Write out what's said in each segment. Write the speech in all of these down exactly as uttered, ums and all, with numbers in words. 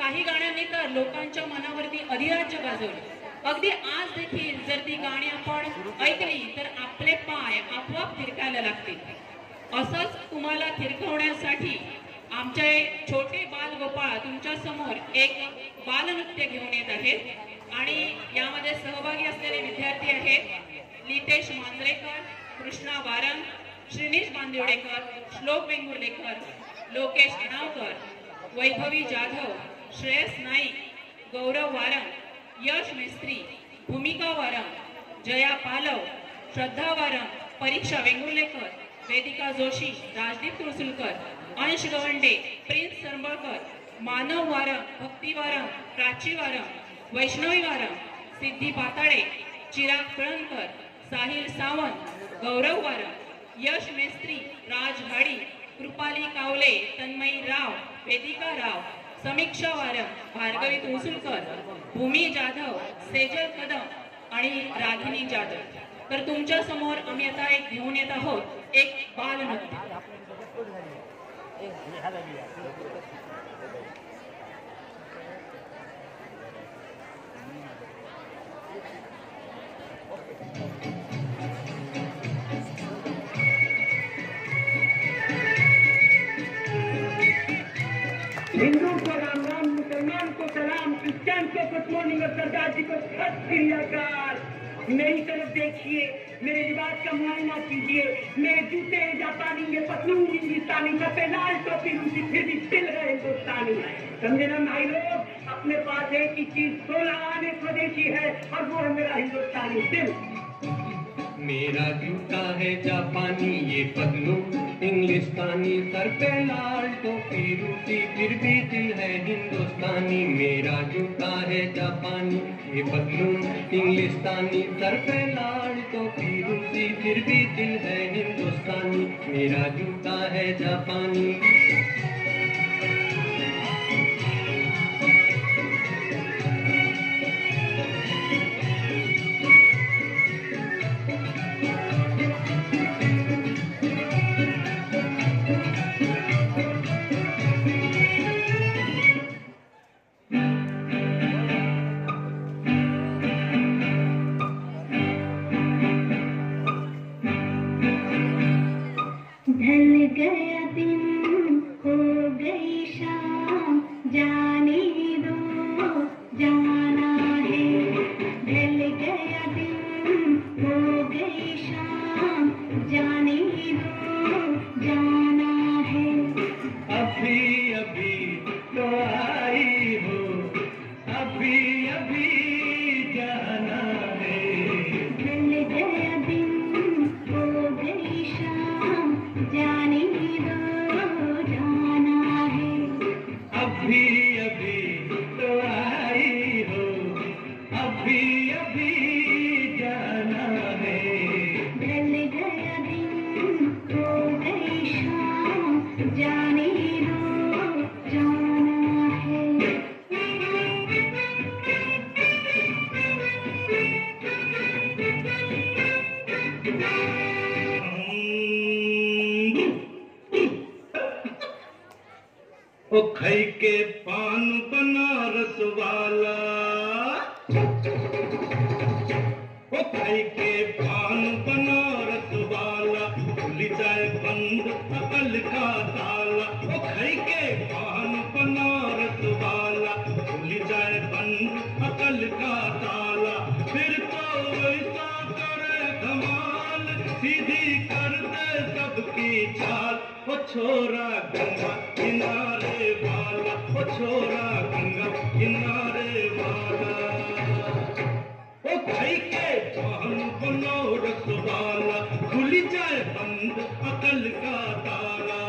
काही गाण्यांनी तर लोकांच्या मनावरती अधिराज्य गाजवलं. अगदी आज देखील जर ती गाणी आपण ऐकली तर आपले पाय आपोआप थिरकायला लागतील. असंच तुम्हाला थिरकवण्यासाठी आमचे छोटे बालगोपाळ तुमच्या समोर एक बालनृत्य घेऊन येत आहेत आणि यामध्ये सहभागी असलेले विद्यार्थी आहेत लितेश मांजरेकर, कृष्णा वारंग, श्रीनिश बांदिवडेकर, श्लोक वेंगुर्लेकर, लोकेश अणावकर, वैभवी जाधव, श्रेयस नाईक, गौरव वारंग, यश मिस्त्री, भूमिका वारंग, जया पालव, श्रद्धा वारंग, परीक्षा वेंगुर्लेकर, वेदिका जोशी, राजदीप तुळसुलकर, अंश गवंडे, प्रिन्स सरंबळकर, मानव वारंग, भक्ती वारंग, प्राची वारंग, वैष्णवी वारंग, सिद्धी पाताळे, चिराग पिळणकर, साहिल सावंत, गौरव वारंग, यश मेस्त्री, राज हाडी, कृपाली कावले, तन्मयी राव, वेदिका राव, समीक्षा वारंग, भार्गवी तुळसुलकर, भूमी जाधव, सेजल कदम आणि रागिनी जाधव. तर तुमच्या समोर आम्ही आता एक घेऊन येत आहोत एक बालनृत्य. हिंदू को राम राम, मुसलमान को सलाम, क्रिश्चियन को गुड मॉर्निंग और सरदार जी को सत श्री अकाल. मेरी तरफ देखिए, मेरे लिबास का मुआयना कीजिए. मेरे जूते जापानी, ये पतलून हिंदुस्तानी, सब पे लाल टोपी रूसी, फिर भी दिल है हिंदुस्तानी. समझे ना भाई लोग, अपने पास एक ही चीज सोलह आने स्वदेशी है और वो है मेरा हिंदुस्तानी दिल. मेरा जूता है जापानी, ये पतलून इंग्लिस्तानी, सर पे लाल टोपी रूसी, फिर भी दिल है हिंदुस्तानी. मेरा जूता है जापानी, ये पतलून इंग्लिस्तानी, सर पे लाल टोपी रूसी, फिर भी दिल है हिंदुस्तानी. मेरा जूता है जापानी. ढल गया दिन, हो गई शाम, जाने दो जाना है. ढल गया दिन, हो गई शाम, जाने दो जाना है. अभी अभी तो आई हो, अभी अभी जाना है. ढल गया दिन, हो गई शाम, जाने दो जाना है. अभी अभी तो आई हो, अभी अभी जाना है. ढल गया दिन, हो गई शाम, जाने दो जाना है. ओ खई के पान बनारस वाला, ओ खई के पान बनारस वाला, खुल जाए बंद अकल का ताला. ओ खई के पान बनारस वाला, खुल जाए बंद अकल का ताला. फिर तो वैसा करे धमाल, सीधी कर दे सबकी चाल. ओ छोरा गंगा किनारे वाला, ओ छोरा गंगा किनारे वाला. ओ भाई के पान बनारस वाला, खुल जाए बंद अकल का ताला.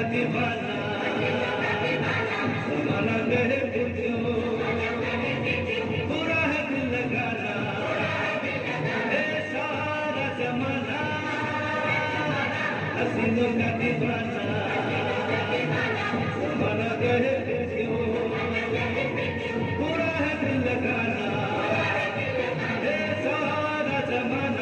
दीवाना जमाना गए बुझो बुरा है दिल लगाना ए सारा जमाना हसीनों का दीवाना जमाना गए बुझो बुरा है दिल लगाना ए सारा जमाना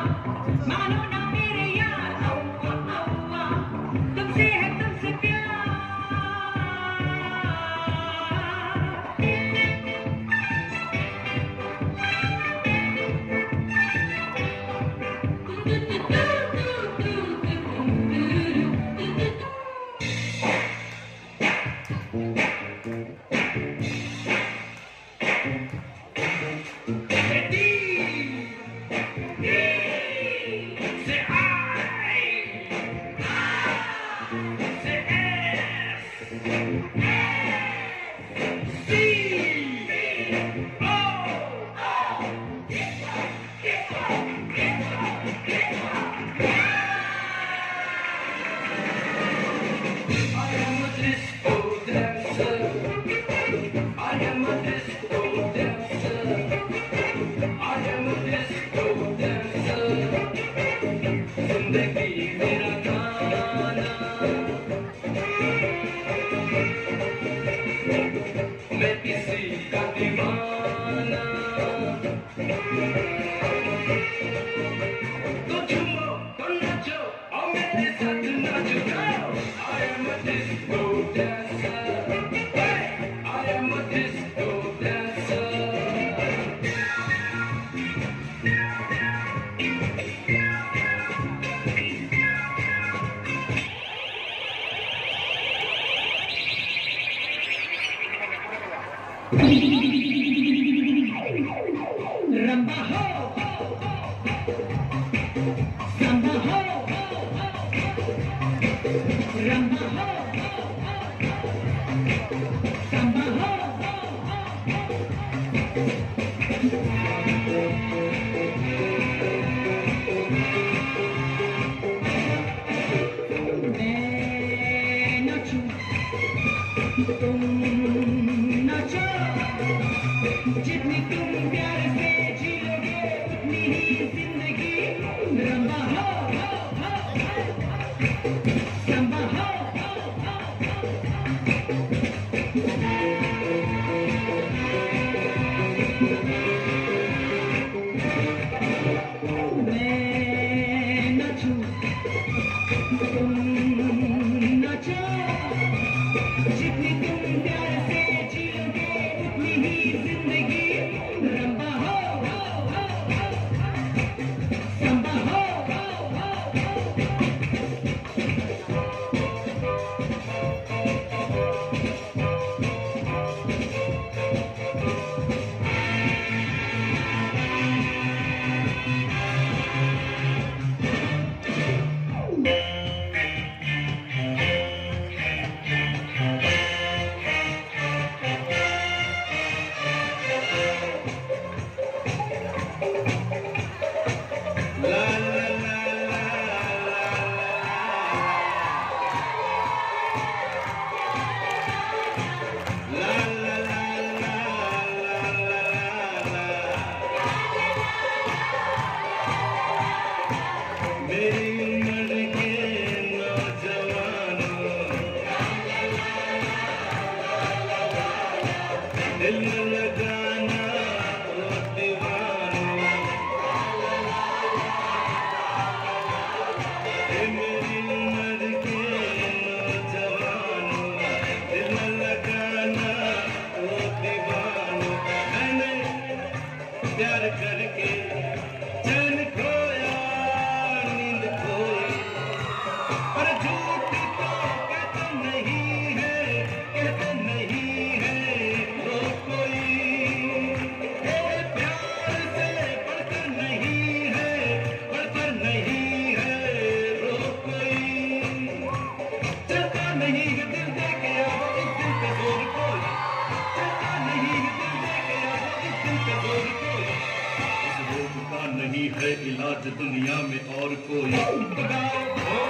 तुमसे है तुमसे प्यार जिंदगी मेरा गाना, मैं किसी का दीवाना। तो झूमो तो नाचो और मेरे साथ नाचो। I am a disco dancer, I am a disco dancer. रंबा हो, संबा हो, रंबा हो, संबा हो। मैं नाचूं, तुम नाचो, जितनी तुम प्यार से जियोगे उतनी ही जिंदगी। रंबा हो, संबा हो, मैं नाचूं, तुम नाचो, जितनी तुम प्यार से जियोगे उतनी ही जिंदगी। रंबा हो, संबा हो, मेरी उम्र के नौजवानों, दिल लगाना ओ दीवानों। ए मेरी उम्र के नौजवानों, दिल लगाना ओ दीवानों। मैंने प्यार करके चैन खोया, नींद खोई, पर झूठ तो कहते नहीं है, कहते नहीं है वो कोई। ए प्यार से बढ़कर नहीं है, बढ़कर नहीं है वो कोई। चलता नहीं है दिल दे के अब इस दिल पे जोर कोई, चलता नहीं है दिल दे के अब इस दिल पे जोर कोई। इस रोग का नहीं है इलाज दुनिया में और कोई।